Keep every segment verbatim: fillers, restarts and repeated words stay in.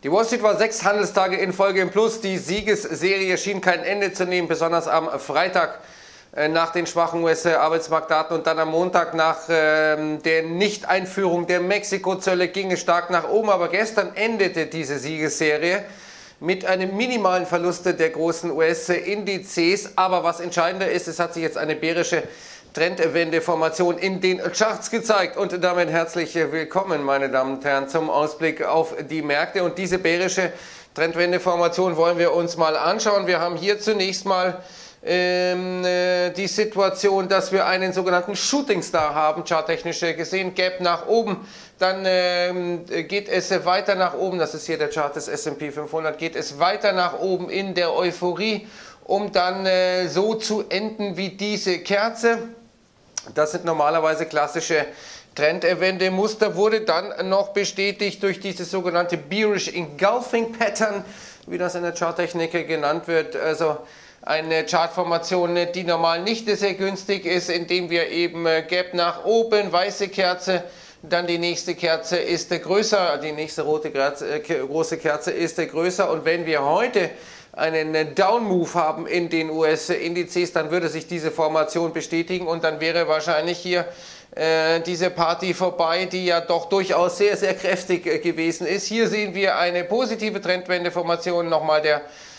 Die Wall Street war sechs Handelstage in Folge im Plus. Die Siegesserie schien kein Ende zu nehmen, besonders am Freitag äh, nach den schwachen U S-Arbeitsmarktdaten und dann am Montag nach äh, der Nichteinführung der Mexiko-Zölle ging es stark nach oben. Aber gestern endete diese Siegesserie mit einem minimalen Verlust der großen U S-Indizes. Aber was entscheidender ist, es hat sich jetzt eine bärische Trendwendeformation in den Charts gezeigt. Und damit herzlich willkommen, meine Damen und Herren, zum Ausblick auf die Märkte. Und diese bärische Trendwendeformation wollen wir uns mal anschauen. Wir haben hier zunächst mal ähm, äh, die Situation, dass wir einen sogenannten Shooting Star haben, charttechnisch gesehen, Gap nach oben. Dann ähm, geht es weiter nach oben, das ist hier der Chart des S und P fünfhundert, geht es weiter nach oben in der Euphorie, um dann äh, so zu enden wie diese Kerze. Das sind normalerweise klassische Trendwendemuster, wurde dann noch bestätigt durch dieses sogenannte Bearish Engulfing Pattern, wie das in der Charttechnik genannt wird. Also eine Chartformation, die normal nicht sehr günstig ist, indem wir eben Gap nach oben, weiße Kerze, dann die nächste Kerze ist größer, die nächste rote Kerze, äh, große Kerze ist größer. Und wenn wir heute einen Down-Move haben in den U S-Indizes, dann würde sich diese Formation bestätigen und dann wäre wahrscheinlich hier äh, diese Party vorbei, die ja doch durchaus sehr, sehr kräftig äh, gewesen ist. Hier sehen wir eine positive Trendwendeformation, nochmal der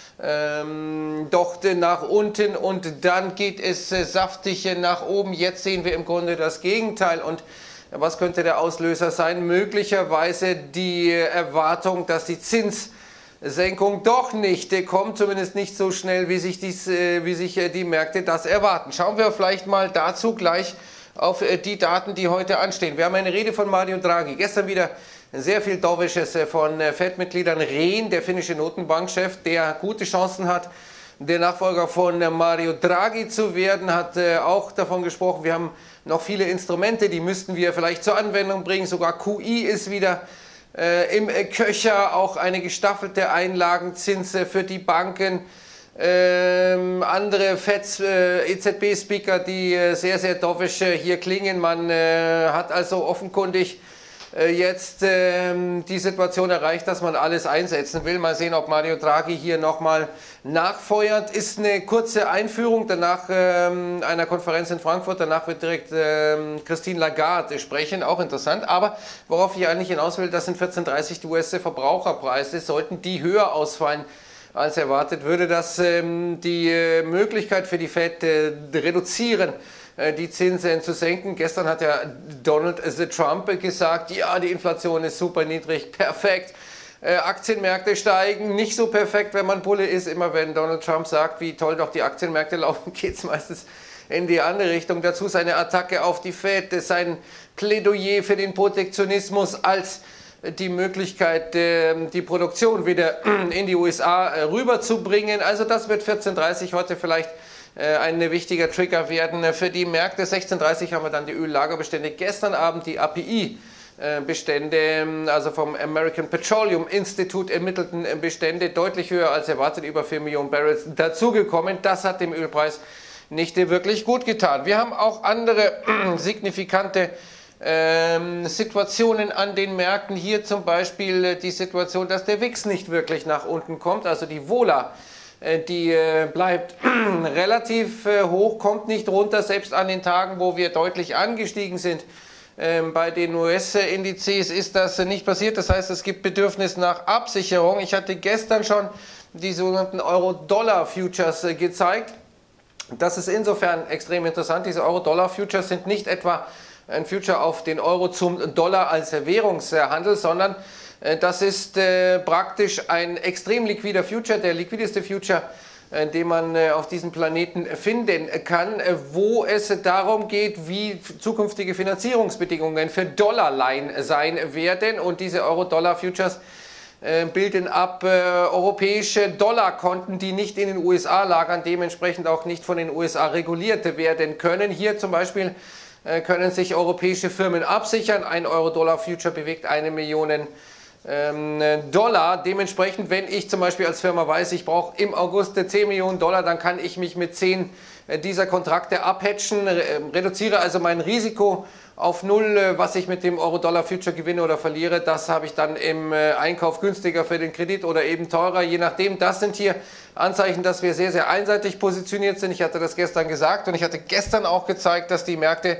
ähm, Dochte nach unten und dann geht es äh, saftig nach oben. Jetzt sehen wir im Grunde das Gegenteil. Und was könnte der Auslöser sein? Möglicherweise die Erwartung, dass die Zinssenkung doch nicht kommt, zumindest nicht so schnell, wie sich, dies, wie sich die Märkte das erwarten. Schauen wir vielleicht mal dazu gleich auf die Daten, die heute anstehen. Wir haben eine Rede von Mario Draghi. Gestern wieder sehr viel Dovisches von Fed-Mitgliedern. Rehn, der finnische Notenbankchef, der gute Chancen hat, der Nachfolger von Mario Draghi zu werden, hat äh, auch davon gesprochen, wir haben noch viele Instrumente, die müssten wir vielleicht zur Anwendung bringen. Sogar Q I ist wieder äh, im Köcher, auch eine gestaffelte Einlagenzinse für die Banken. Ähm, andere Feds, äh, E Z B-Speaker, die äh, sehr, sehr dovish äh, hier klingen. Man äh, hat also offenkundig jetzt ähm, die Situation erreicht, dass man alles einsetzen will. Mal sehen, ob Mario Draghi hier nochmal nachfeuert. Ist eine kurze Einführung, danach ähm, einer Konferenz in Frankfurt, danach wird direkt ähm, Christine Lagarde sprechen, auch interessant. Aber worauf ich eigentlich hinaus will, das sind vierzehn Uhr dreißig die U S-Verbraucherpreise. Sollten die höher ausfallen als erwartet, würde das ähm, die äh, Möglichkeit für die Fed äh, reduzieren, die Zinsen zu senken. Gestern hat ja Donald Trump gesagt, ja, die Inflation ist super niedrig, perfekt. Äh, Aktienmärkte steigen, nicht so perfekt, wenn man Bulle ist. Immer wenn Donald Trump sagt, wie toll doch die Aktienmärkte laufen, geht es meistens in die andere Richtung. Dazu seine Attacke auf die Fed, sein Plädoyer für den Protektionismus als die Möglichkeit, die Produktion wieder in die U S A rüberzubringen. Also das wird vierzehn Uhr dreißig heute vielleicht ein wichtiger Trigger werden für die Märkte. sechzehn Uhr dreißig haben wir dann die Öllagerbestände. Gestern Abend die A P I-Bestände, also vom American Petroleum Institute ermittelten Bestände, deutlich höher als erwartet, über vier Millionen Barrels dazugekommen. Das hat dem Ölpreis nicht wirklich gut getan. Wir haben auch andere signifikante ähm, Situationen an den Märkten. Hier zum Beispiel die Situation, dass der W I X nicht wirklich nach unten kommt, also die Vola. Die äh, bleibt relativ äh, hoch, kommt nicht runter, selbst an den Tagen, wo wir deutlich angestiegen sind. Ähm, bei den U S-Indizes ist das äh, nicht passiert, das heißt, es gibt Bedürfnis nach Absicherung. Ich hatte gestern schon die sogenannten Euro-Dollar-Futures äh, gezeigt. Das ist insofern extrem interessant. Diese Euro-Dollar-Futures sind nicht etwa ein Future auf den Euro zum Dollar als Währungshandel, sondern das ist äh, praktisch ein extrem liquider Future, der liquideste Future, äh, den man äh, auf diesem Planeten finden kann, äh, wo es darum geht, wie zukünftige Finanzierungsbedingungen für Dollarleihen sein werden. Und diese Euro-Dollar-Futures äh, bilden ab äh, europäische Dollarkonten, die nicht in den U S A lagern, dementsprechend auch nicht von den U S A reguliert werden können. Hier zum Beispiel äh, können sich europäische Firmen absichern. Ein Euro-Dollar-Future bewegt eine Million Dollar. Dementsprechend, wenn ich zum Beispiel als Firma weiß, ich brauche im August zehn Millionen Dollar, dann kann ich mich mit zehn dieser Kontrakte abhatchen, reduziere also mein Risiko auf null. Was ich mit dem Euro-Dollar-Future gewinne oder verliere, das habe ich dann im Einkauf günstiger für den Kredit oder eben teurer, je nachdem. Das sind hier Anzeichen, dass wir sehr, sehr einseitig positioniert sind. Ich hatte das gestern gesagt und ich hatte gestern auch gezeigt, dass die Märkte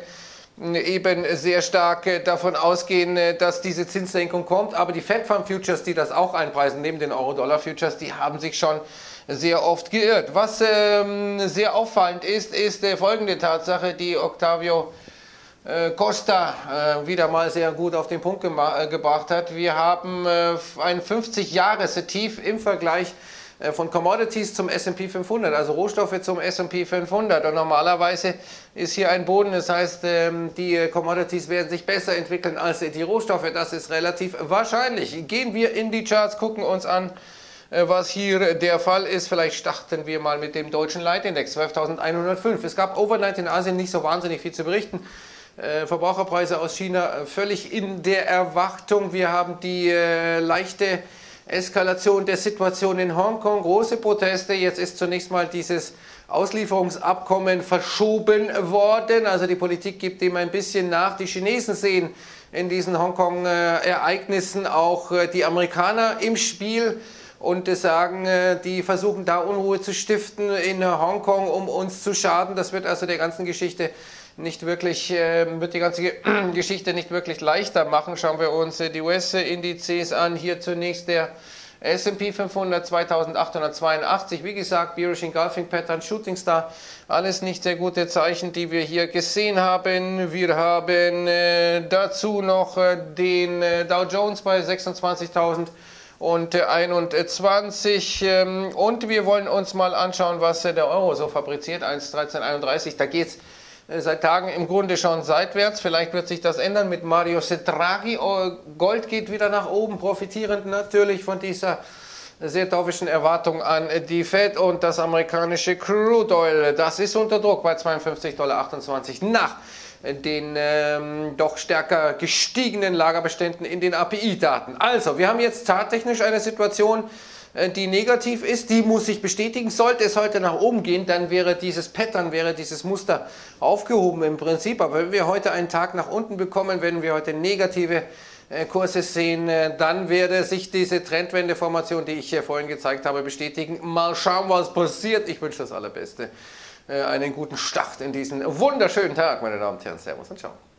eben sehr stark davon ausgehen, dass diese Zinssenkung kommt. Aber die Fed Fund Futures, die das auch einpreisen, neben den Euro-Dollar-Futures, die haben sich schon sehr oft geirrt. Was ähm, sehr auffallend ist, ist äh, folgende Tatsache, die Octavio äh, Costa äh, wieder mal sehr gut auf den Punkt äh, gebracht hat. Wir haben äh, ein fünfzig-Jahres-Tief im Vergleich äh, von Commodities zum S und P fünfhundert, also Rohstoffe zum S und P fünfhundert. Und normalerweise ist hier ein Boden, das heißt, ähm, die Commodities werden sich besser entwickeln als die Rohstoffe. Das ist relativ wahrscheinlich. Gehen wir in die Charts, gucken uns an, was hier der Fall ist. Vielleicht starten wir mal mit dem deutschen Leitindex, zwölftausendeinhundertfünf. Es gab overnight in Asien nicht so wahnsinnig viel zu berichten. Äh, Verbraucherpreise aus China völlig in der Erwartung. Wir haben die äh, leichte Eskalation der Situation in Hongkong, große Proteste. Jetzt ist zunächst mal dieses Auslieferungsabkommen verschoben worden. Also die Politik gibt dem ein bisschen nach. Die Chinesen sehen in diesen Hongkong-Ereignissen auch äh, die Amerikaner im Spiel und sagen, die versuchen da Unruhe zu stiften in Hongkong, um uns zu schaden. Das wird also der ganzen Geschichte nicht wirklich, wird die ganze Geschichte nicht wirklich leichter machen. Schauen wir uns die U S-Indizes an. Hier zunächst der S und P fünfhundert, zweitausendachthundertzweiundachtzig. Wie gesagt, Bearish Engulfing Pattern, Shooting Star, alles nicht sehr gute Zeichen, die wir hier gesehen haben. Wir haben äh, dazu noch äh, den äh, Dow Jones bei sechsundzwanzigtausend und einundzwanzig, und wir wollen uns mal anschauen, was der Euro so fabriziert, eins Komma dreizehn einunddreißig, da geht es seit Tagen im Grunde schon seitwärts. Vielleicht wird sich das ändern mit Mario Draghi. Gold geht wieder nach oben, profitierend natürlich von dieser sehr teuflischen Erwartung an die Fed, und das amerikanische Crude Oil, das ist unter Druck bei zweiundfünfzig Komma achtundzwanzig Dollar nach den ähm, doch stärker gestiegenen Lagerbeständen in den A P I-Daten. Also, wir haben jetzt charttechnisch eine Situation, äh, die negativ ist, die muss sich bestätigen. Sollte es heute nach oben gehen, dann wäre dieses Pattern, wäre dieses Muster aufgehoben im Prinzip. Aber wenn wir heute einen Tag nach unten bekommen, wenn wir heute negative äh, Kurse sehen, äh, dann werde sich diese Trendwende-Formation, die ich hier vorhin gezeigt habe, bestätigen. Mal schauen, was passiert. Ich wünsche das Allerbeste. Einen guten Start in diesen wunderschönen Tag, meine Damen und Herren. Servus und ciao.